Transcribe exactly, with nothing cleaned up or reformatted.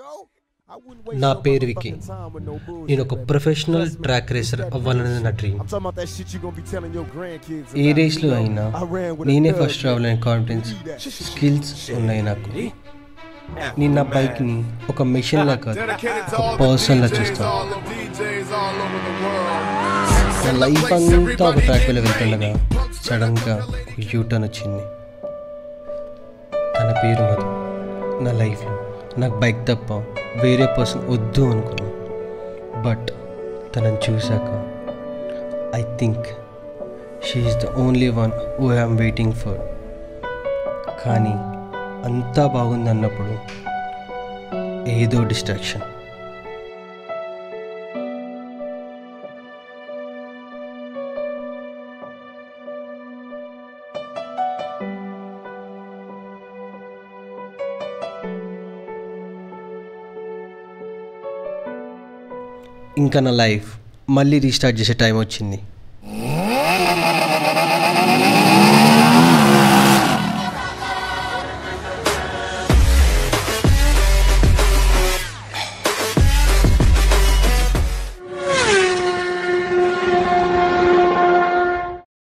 నా పేరు వికీ. నేను ఒక ప్రొఫెషనల్ ట్రాక్ రేసర్ అవ్వాలనేది నా డ్రీమ్. ఏ రేస్లో అయినా నేనే ఫస్ట్ రావాలనే కాన్ఫిడెన్స్, స్కిల్స్ ఉన్నాయి నాకు. నేను నా బైక్ని ఒక మెషిన్ లా కాదు, ఒక పర్సన్ లా చూస్తాను. నా లైఫ్ అంతా ఒక ట్రాక్ మీద వెళ్తుండగా సడన్గా ఒక యూటర్న్ వచ్చింది. తన పేరు మధు. నా లైఫ్లో నాకు బైక్ తప్ప వేరే పర్సన్ వద్దు అనుకున్నాను. బట్ తనని చూశాక I think she is the only one who I'm waiting for. కానీ అంతా బాగుంది అన్నప్పుడు ఏదో డిస్ట్రాక్షన్. ఇంకా నా లైఫ్ మళ్ళీ రీస్టార్ట్ చేసే టైం వచ్చింది.